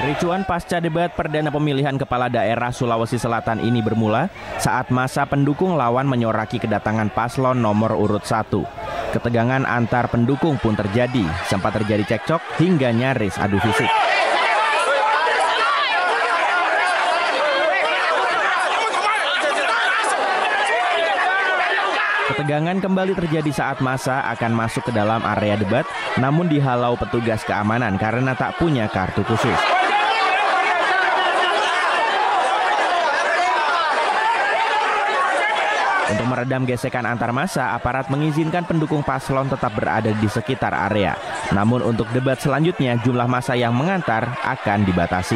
Kericuan pasca debat perdana pemilihan kepala daerah Sulawesi Selatan ini bermula saat masa pendukung lawan menyoraki kedatangan paslon nomor urut 1. Ketegangan antar pendukung pun terjadi, sempat terjadi cekcok hingga nyaris adu fisik. Ketegangan kembali terjadi saat massa akan masuk ke dalam area debat, namun dihalau petugas keamanan karena tak punya kartu khusus. Untuk meredam gesekan antar massa, aparat mengizinkan pendukung paslon tetap berada di sekitar area. Namun untuk debat selanjutnya, jumlah massa yang mengantar akan dibatasi.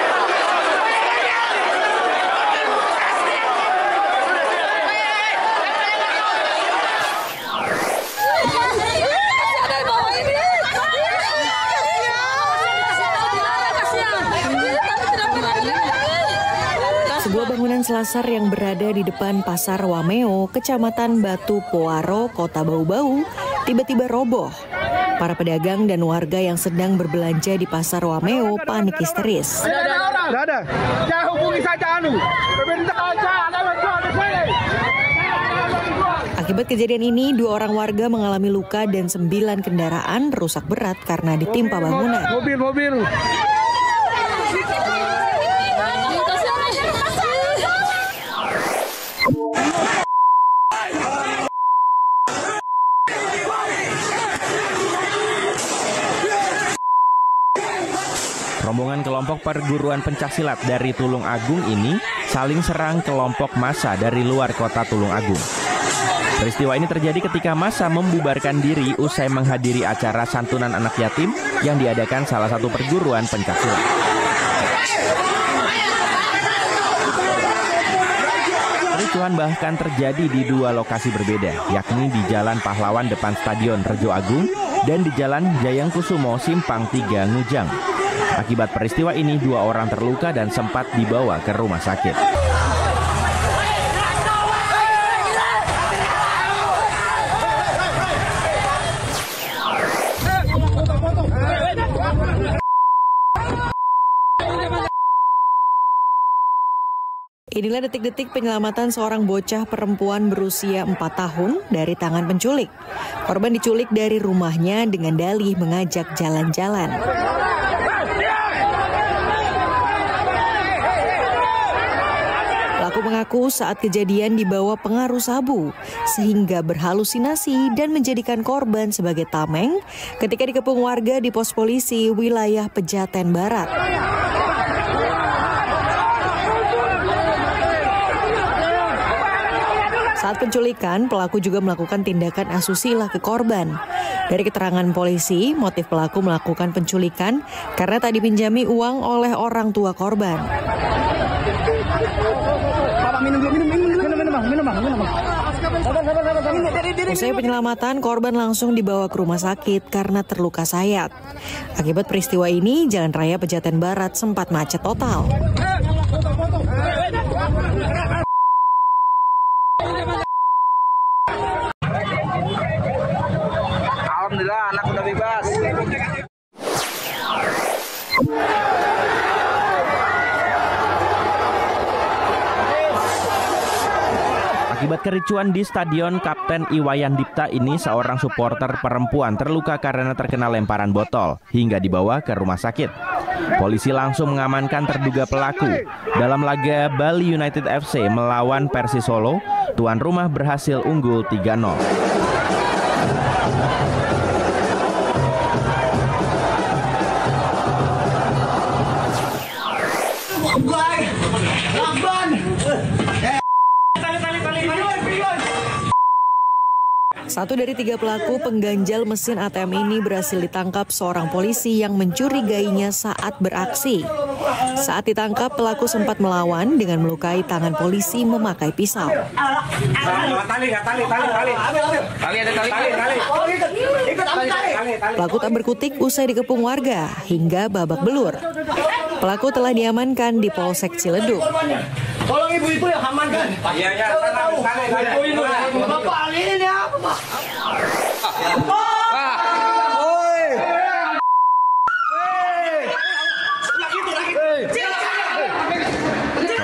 Sebuah bangunan selasar yang berada di depan Pasar Wameo, Kecamatan Batu Poaro, Kota Bau-Bau, tiba-tiba roboh. Para pedagang dan warga yang sedang berbelanja di Pasar Wameo panik histeris. Ada. Jangan hubungi saja Akibat kejadian ini, 2 orang warga mengalami luka dan 9 kendaraan rusak berat karena ditimpa bangunan. Mobil. Rombongan kelompok perguruan pencaksilat dari Tulung Agung ini saling serang kelompok massa dari luar kota Tulung Agung. Peristiwa ini terjadi ketika massa membubarkan diri usai menghadiri acara santunan anak yatim yang diadakan salah satu perguruan pencaksilat. Kericuhan bahkan terjadi di 2 lokasi berbeda, yakni di Jalan Pahlawan depan Stadion Rejo Agung dan di Jalan Jayangkusumo Simpang 3 Ngujang. Akibat peristiwa ini 2 orang terluka dan sempat dibawa ke rumah sakit. Inilah detik-detik penyelamatan seorang bocah perempuan berusia 4 tahun dari tangan penculik. Korban diculik dari rumahnya dengan dalih mengajak jalan-jalan. Pelaku mengaku saat kejadian dibawa pengaruh sabu, sehingga berhalusinasi dan menjadikan korban sebagai tameng ketika dikepung warga di pos polisi wilayah Pejaten Barat. Saat penculikan, pelaku juga melakukan tindakan asusila ke korban. Dari keterangan polisi, motif pelaku melakukan penculikan karena tak dipinjami uang oleh orang tua korban. Usai penyelamatan, korban langsung dibawa ke rumah sakit karena terluka sayat. Akibat peristiwa ini, Jalan Raya Pejaten Barat sempat macet total. Alhamdulillah, anak udah bebas. Akibat kericuan di Stadion Kapten Iwayan Dipta ini, seorang supporter perempuan terluka karena terkena lemparan botol hingga dibawa ke rumah sakit. Polisi langsung mengamankan terduga pelaku. Dalam laga Bali United FC melawan Persis Solo, tuan rumah berhasil unggul 3-0. Satu dari 3 pelaku pengganjal mesin ATM ini berhasil ditangkap seorang polisi yang mencurigainya saat beraksi. Saat ditangkap, pelaku sempat melawan dengan melukai tangan polisi memakai pisau. Pelaku tak berkutik usai dikepung warga hingga babak belur. Pelaku telah diamankan di Polsek Ciledug. Tolong ibu-ibu yang amankan. Iya, ibu-ibu. Bapak ini apa, Pak? Oi.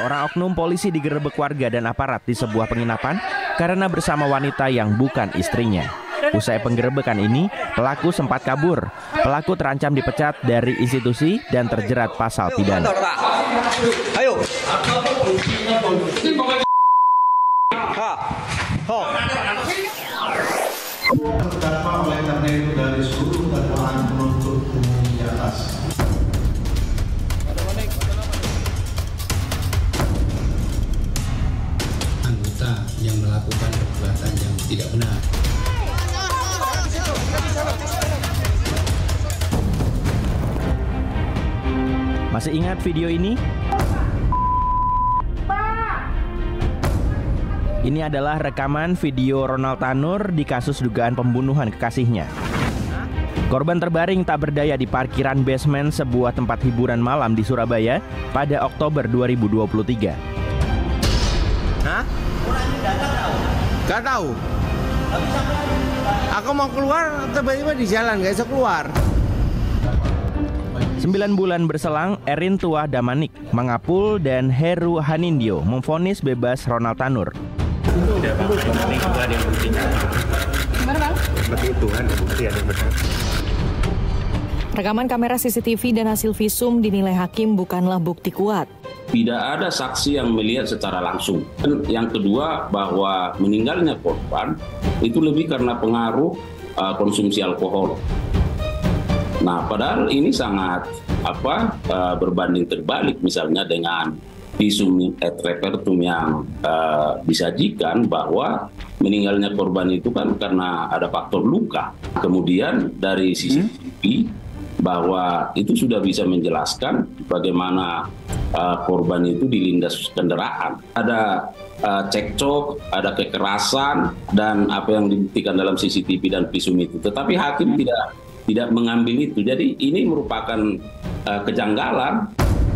Seorang oknum polisi digerebek warga dan aparat di sebuah penginapan karena bersama wanita yang bukan istrinya. Usai penggerebekan ini, pelaku sempat kabur. Pelaku terancam dipecat dari institusi dan terjerat pasal pidana. Ayo. Terdakwa oleh karena itu dari seluruh dakwaan penuntut umum di atas. Anggota yang melakukan perbuatan yang tidak benar. Masih ingat video ini? Ini adalah rekaman video Ronald Tanur di kasus dugaan pembunuhan kekasihnya. Korban terbaring tak berdaya di parkiran basement sebuah tempat hiburan malam di Surabaya pada Oktober 2023. Hah? Gak tahu. Aku mau keluar, tiba-tiba di jalan, gak bisa keluar. 9 bulan berselang, Erin Tuah Damanik, Mangapul, dan Heru Hanindyo memvonis bebas Ronald Tanur. Tidak bang, ini juga ada yang buktinya. Gimana bang? Berarti Tuhan yang bukti ada yang benar. Rekaman kamera CCTV dan hasil visum dinilai hakim bukanlah bukti kuat. Tidak ada saksi yang melihat secara langsung. Dan yang kedua, bahwa meninggalnya korban itu lebih karena pengaruh konsumsi alkohol. Nah, padahal ini sangat berbanding terbalik misalnya dengan visum et repertum yang disajikan bahwa meninggalnya korban itu kan karena ada faktor luka. Kemudian dari CCTV bahwa itu sudah bisa menjelaskan bagaimana korban itu dilindas kendaraan. Ada cekcok, ada kekerasan, dan apa yang dibuktikan dalam CCTV dan visum itu. Tetapi hakim tidak mengambil itu. Jadi ini merupakan kejanggalan.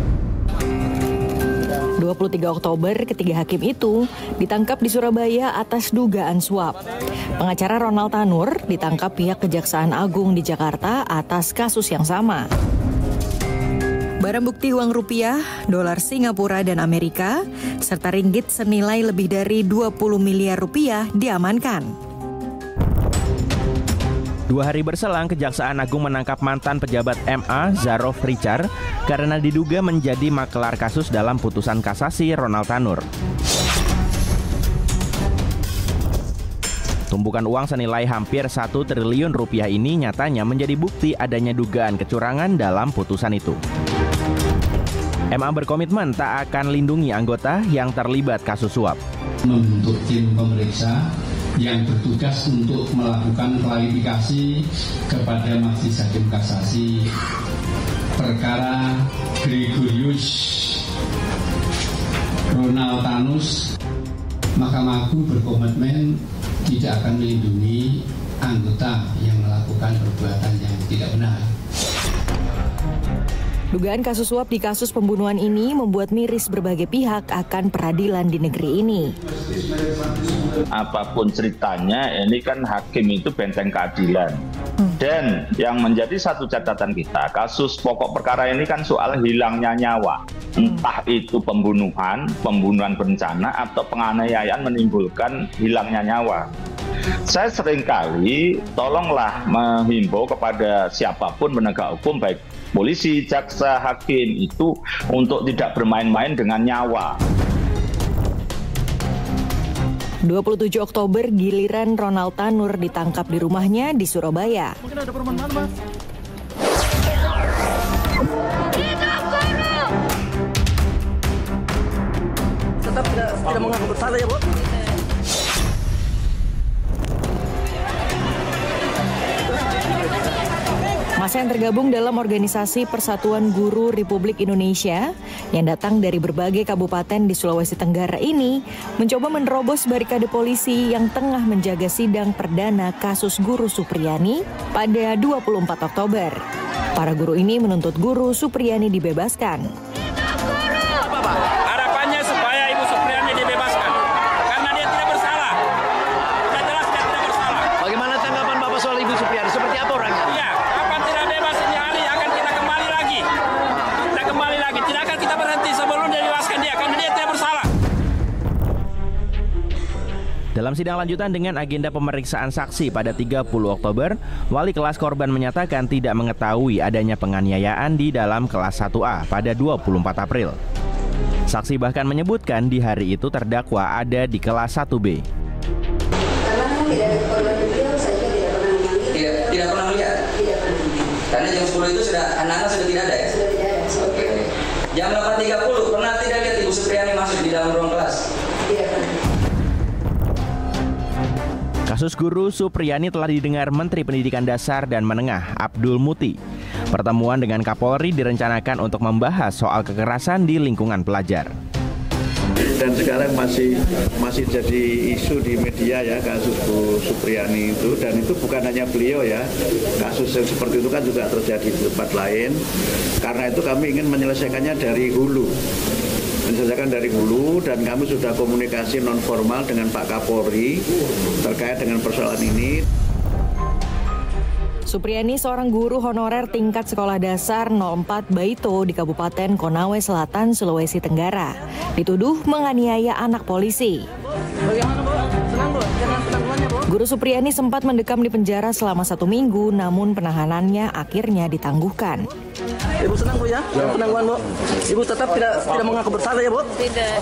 23 Oktober, ketiga hakim itu ditangkap di Surabaya atas dugaan suap. Pengacara Ronald Tanur ditangkap pihak Kejaksaan Agung di Jakarta atas kasus yang sama. Barang bukti uang rupiah, dolar Singapura dan Amerika, serta ringgit senilai lebih dari 20 miliar rupiah diamankan. 2 hari berselang, Kejaksaan Agung menangkap mantan pejabat MA, Zarof Richard, karena diduga menjadi makelar kasus dalam putusan kasasi Ronald Tanur. Tumpukan uang senilai hampir 1 triliun rupiah ini nyatanya menjadi bukti adanya dugaan kecurangan dalam putusan itu. MA berkomitmen tak akan lindungi anggota yang terlibat kasus suap. Membentuk tim pemeriksa yang bertugas untuk melakukan klarifikasi kepada Majelis Hakim Kasasi perkara Gregorius Ronald Tanus. Mahkamah Agung berkomitmen tidak akan melindungi anggota yang melakukan perbuatan yang tidak benar. Dugaan kasus suap di kasus pembunuhan ini membuat miris berbagai pihak akan peradilan di negeri ini. Apapun ceritanya, ini kan hakim itu benteng keadilan. Dan yang menjadi satu catatan kita, kasus pokok perkara ini kan soal hilangnya nyawa. Entah itu pembunuhan berencana, atau penganiayaan menimbulkan hilangnya nyawa. Saya seringkali tolonglah menghimbau kepada siapapun penegak hukum, baik polisi, jaksa, hakim, itu untuk tidak bermain-main dengan nyawa. 27 Oktober, giliran Ronald Tanur ditangkap di rumahnya di Surabaya. Mungkin ada permainan, Mas. Tetap tidak mengaku bersalah ya, Bu? Masa yang tergabung dalam organisasi Persatuan Guru Republik Indonesia yang datang dari berbagai kabupaten di Sulawesi Tenggara ini mencoba menerobos barikade polisi yang tengah menjaga sidang perdana kasus Guru Supriyani pada 24 Oktober. Para guru ini menuntut Guru Supriyani dibebaskan. Harapannya supaya Ibu Supriyani dibebaskan karena dia tidak bersalah. Sudah jelas dia tidak bersalah. Bagaimana tanggapan Bapak soal Ibu Supriyani? Seperti apa orangnya? Iya, kapan tidak bebas ini hari akan kita kembali lagi. Kita kembali lagi. Tidak akan kita berhenti sebelum dia dibebaskan dia karena dia tidak Dalam sidang lanjutan dengan agenda pemeriksaan saksi pada 30 Oktober, wali kelas korban menyatakan tidak mengetahui adanya penganiayaan di dalam kelas 1A pada 24 April. Saksi bahkan menyebutkan di hari itu terdakwa ada di kelas 1B. Karena tidak ada korban detail, saya juga tidak pernah melihat. Tidak pernah melihat? Tidak pernah. Karena jam 10 itu sudah anak-anak sudah tidak ada ya? Sudah tidak ada. Oke. Jam 8.30 pernah tidak lihat Ibu Supriyani masuk di dalam ruang kelas? Tidak pernah. Kasus guru Supriyani telah didengar Menteri Pendidikan Dasar dan Menengah Abdul Muti. Pertemuan dengan Kapolri direncanakan untuk membahas soal kekerasan di lingkungan pelajar. Dan sekarang masih jadi isu di media ya kasus Bu Supriyani itu, dan itu bukan hanya beliau ya, kasus yang seperti itu kan juga terjadi di tempat lain. Karena itu kami ingin menyelesaikannya dari hulu. Dan kami sudah komunikasi non formal dengan Pak Kapolri terkait dengan persoalan ini. Supriyani seorang guru honorer tingkat sekolah dasar 04 Baito di Kabupaten Konawe Selatan, Sulawesi Tenggara, dituduh menganiaya anak polisi. Guru Supriyani sempat mendekam di penjara selama 1 minggu, namun penahanannya akhirnya ditangguhkan. Ibu senang Bu ya? Penangguhan Bu. Ibu tetap tidak mengaku bersalah ya Bu? Tidak.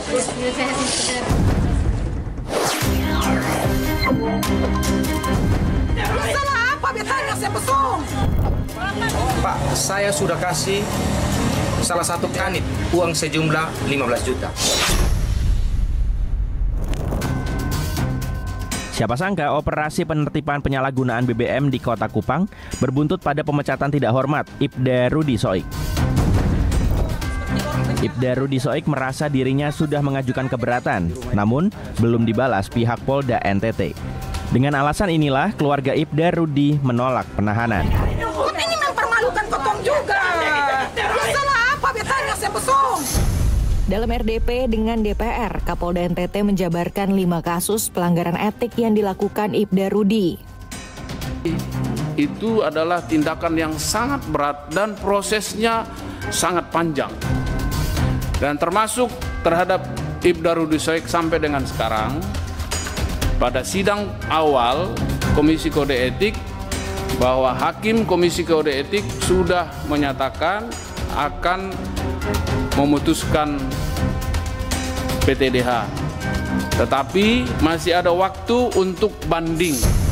Salah apa betanya saya pesong? Pak, saya sudah kasih salah satu kanit uang sejumlah 15 juta. Siapa sangka operasi penertiban penyalahgunaan BBM di Kota Kupang berbuntut pada pemecatan tidak hormat Ibda Rudi Soik. Ibda Rudi Soik merasa dirinya sudah mengajukan keberatan, namun belum dibalas pihak Polda NTT. Dengan alasan inilah keluarga Ibda Rudi menolak penahanan. Ini mempermalukan Kotong juga. Salah apa betanya saya pesong? Dalam RDP dengan DPR, Kapolda NTT menjabarkan 5 kasus pelanggaran etik yang dilakukan Ibda Rudi. Itu adalah tindakan yang sangat berat dan prosesnya sangat panjang. Dan termasuk terhadap Ibda Rudi Soik sampai dengan sekarang, pada sidang awal Komisi Kode Etik, bahwa Hakim Komisi Kode Etik sudah menyatakan akan memutuskan PTDH, tetapi masih ada waktu untuk banding.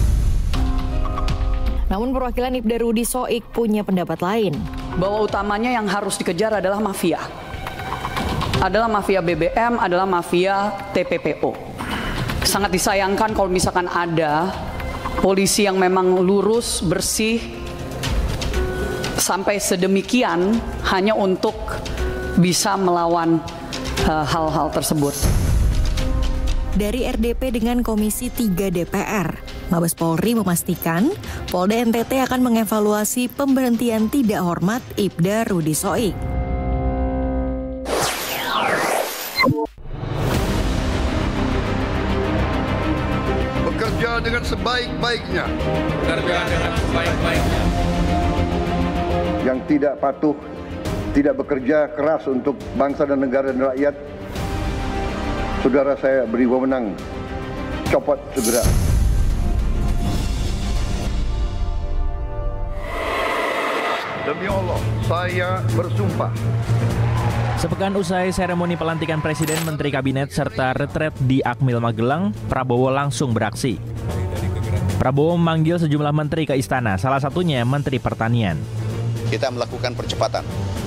Namun perwakilan Ibda Rudi Soik punya pendapat lain. Bahwa utamanya yang harus dikejar adalah mafia. Adalah mafia BBM, adalah mafia TPPO. Sangat disayangkan kalau misalkan ada polisi yang memang lurus, bersih, sampai sedemikian hanya untuk bisa melawan hal-hal tersebut. Dari RDP dengan Komisi 3 DPR, Mabes Polri memastikan Polda NTT akan mengevaluasi pemberhentian tidak hormat Ibda Rudi Soik. Bekerja dengan sebaik-baiknya. Yang tidak patuh, tidak bekerja keras untuk bangsa dan negara dan rakyat, saudara saya beri wewenang, copot segera. Demi Allah, saya bersumpah. Sepekan usai seremoni pelantikan Presiden, Menteri Kabinet, serta retret di Akmil Magelang, Prabowo langsung beraksi. Prabowo memanggil sejumlah menteri ke istana, salah satunya Menteri Pertanian. Kita melakukan percepatan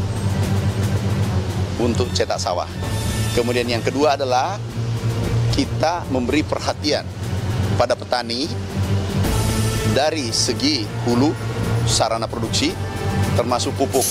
untuk cetak sawah. Kemudian yang kedua adalah kita memberi perhatian pada petani dari segi hulu, sarana produksi, termasuk pupuk.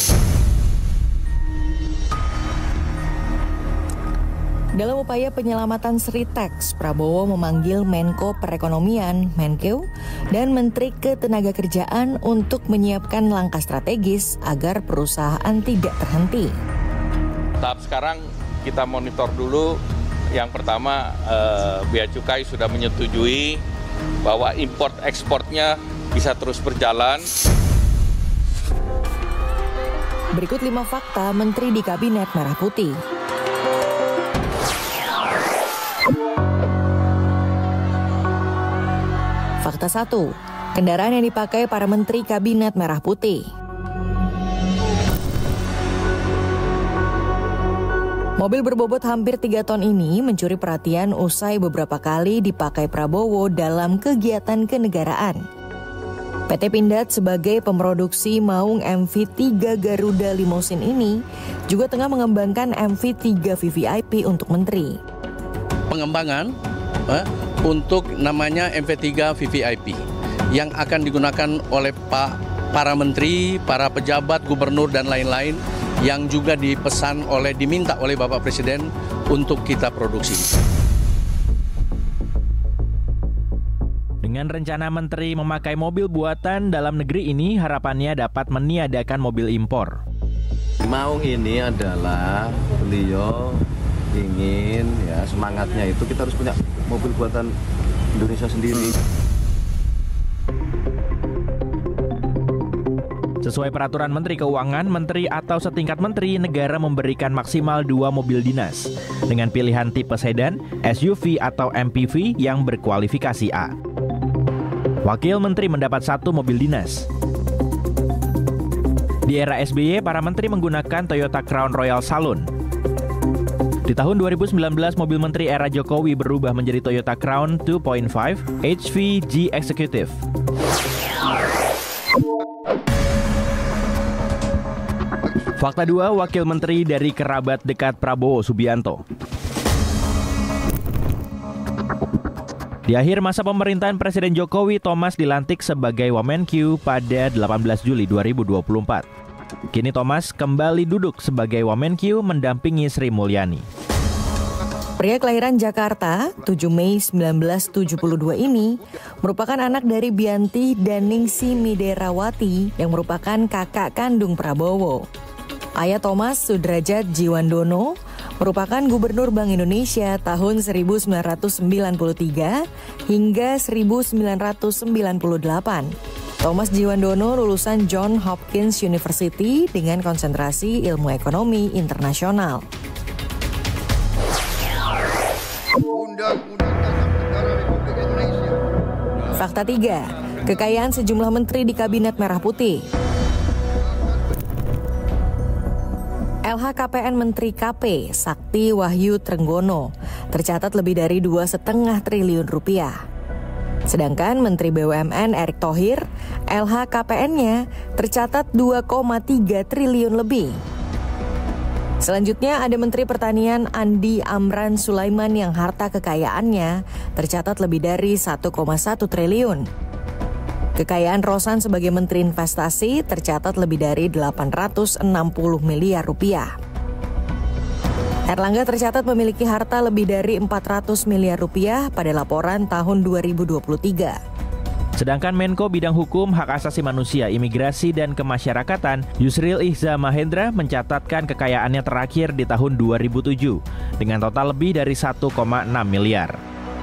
Dalam upaya penyelamatan Sritex, Prabowo memanggil Menko Perekonomian, Menkeu, dan Menteri Ketenagakerjaan untuk menyiapkan langkah strategis agar perusahaan tidak terhenti. Tahap sekarang kita monitor dulu. Yang pertama, Bea Cukai sudah menyetujui bahwa import ekspornya bisa terus berjalan. Berikut 5 fakta Menteri di Kabinet Merah Putih. Fakta 1. Kendaraan yang dipakai para menteri Kabinet Merah Putih. Mobil berbobot hampir 3 ton ini mencuri perhatian usai beberapa kali dipakai Prabowo dalam kegiatan kenegaraan. PT Pindad sebagai pemroduksi maung MV3 Garuda Limousine ini juga tengah mengembangkan MV3 VVIP untuk menteri. Pengembangan untuk namanya MV3 VVIP yang akan digunakan oleh para menteri, para pejabat, gubernur, dan lain-lain yang juga diminta oleh Bapak Presiden untuk kita produksi. Dengan rencana menteri memakai mobil buatan dalam negeri ini, harapannya dapat meniadakan mobil impor. Maung ini adalah beliau ingin, ya semangatnya itu kita harus punya mobil buatan Indonesia sendiri. Sesuai peraturan Menteri Keuangan, menteri atau setingkat menteri, negara memberikan maksimal 2 mobil dinas dengan pilihan tipe sedan, SUV atau MPV yang berkualifikasi A. Wakil menteri mendapat 1 mobil dinas. Di era SBY, para menteri menggunakan Toyota Crown Royal Saloon. Di tahun 2019, mobil menteri era Jokowi berubah menjadi Toyota Crown 2.5 HVG Executive. Fakta 2, wakil menteri dari kerabat dekat Prabowo Subianto. Di akhir masa pemerintahan Presiden Jokowi, Thomas dilantik sebagai Wamenkyu pada 18 Juli 2024. Kini Thomas kembali duduk sebagai Wamenkyu mendampingi Sri Mulyani. Pria kelahiran Jakarta, 7 Mei 1972 ini merupakan anak dari Bianti dan Ningsi Miderawati yang merupakan kakak kandung Prabowo. Ayah Thomas, Sudrajat Jiwandono, merupakan Gubernur Bank Indonesia tahun 1993 hingga 1998. Thomas Jiwandono lulusan Johns Hopkins University dengan konsentrasi ilmu ekonomi internasional. Fakta 3, kekayaan sejumlah menteri di Kabinet Merah Putih. LHKPN Menteri KP Sakti Wahyu Trenggono tercatat lebih dari 2,5 triliun rupiah. Sedangkan Menteri BUMN Erick Thohir, LHKPN-nya tercatat 2,3 triliun lebih. Selanjutnya ada Menteri Pertanian Andi Amran Sulaiman yang harta kekayaannya tercatat lebih dari 1,1 triliun. Kekayaan Rosan sebagai Menteri Investasi tercatat lebih dari 860 miliar rupiah. Erlangga tercatat memiliki harta lebih dari 400 miliar rupiah pada laporan tahun 2023. Sedangkan Menko Bidang Hukum, Hak Asasi Manusia, Imigrasi, dan Kemasyarakatan, Yusril Ihza Mahendra mencatatkan kekayaannya terakhir di tahun 2007 dengan total lebih dari 1,6 miliar.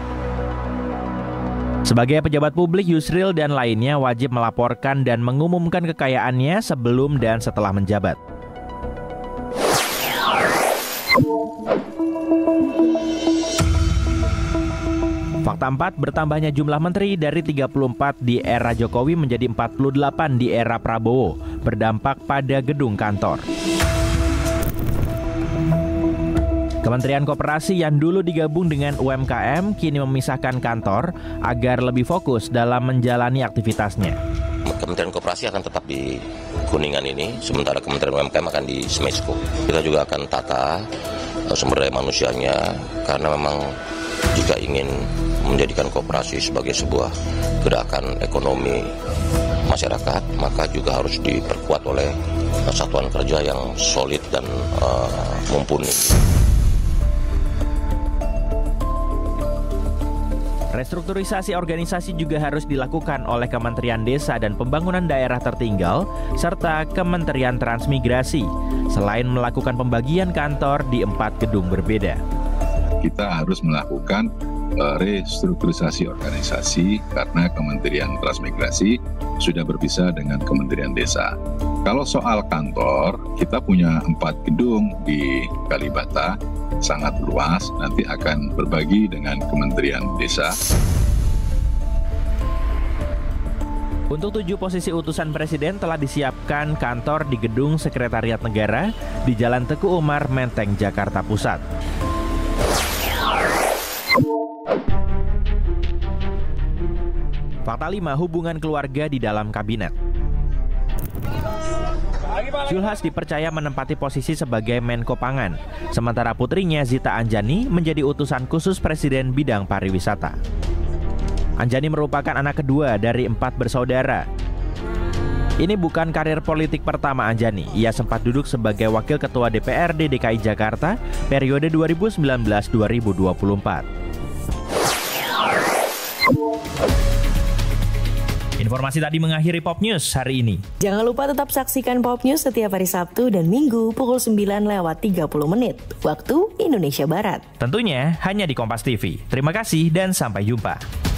Sebagai pejabat publik, Yusril dan lainnya wajib melaporkan dan mengumumkan kekayaannya sebelum dan setelah menjabat. Fakta 4, bertambahnya jumlah menteri dari 34 di era Jokowi menjadi 48 di era Prabowo, berdampak pada gedung kantor. Kementerian Koperasi yang dulu digabung dengan UMKM kini memisahkan kantor agar lebih fokus dalam menjalani aktivitasnya. Kementerian Koperasi akan tetap di Kuningan ini, sementara Kementerian UMKM akan di Smesco. Kita juga akan tata sumber daya manusianya, karena memang jika ingin menjadikan koperasi sebagai sebuah gerakan ekonomi masyarakat, maka juga harus diperkuat oleh satuan kerja yang solid dan mumpuni. Restrukturisasi organisasi juga harus dilakukan oleh Kementerian Desa dan Pembangunan Daerah Tertinggal serta Kementerian Transmigrasi, selain melakukan pembagian kantor di 4 gedung berbeda. Kita harus melakukan restrukturisasi organisasi karena Kementerian Transmigrasi sudah berpisah dengan Kementerian Desa. Kalau soal kantor, kita punya 4 gedung di Kalibata, sangat luas, nanti akan berbagi dengan Kementerian Desa. Untuk 7 posisi utusan presiden telah disiapkan kantor di Gedung Sekretariat Negara di Jalan Teguh Umar, Menteng, Jakarta Pusat. Fakta 5, hubungan keluarga di dalam kabinet. Zulhas dipercaya menempati posisi sebagai Menko Pangan, sementara putrinya Zita Anjani menjadi utusan khusus Presiden bidang pariwisata. Anjani merupakan anak kedua dari 4 bersaudara. Ini bukan karir politik pertama Anjani. Ia sempat duduk sebagai Wakil Ketua DPRD DKI Jakarta periode 2019-2024. Informasi tadi mengakhiri Pop News hari ini. Jangan lupa tetap saksikan Pop News setiap hari Sabtu dan Minggu pukul 9:30 waktu Indonesia Barat. Tentunya hanya di Kompas TV. Terima kasih dan sampai jumpa.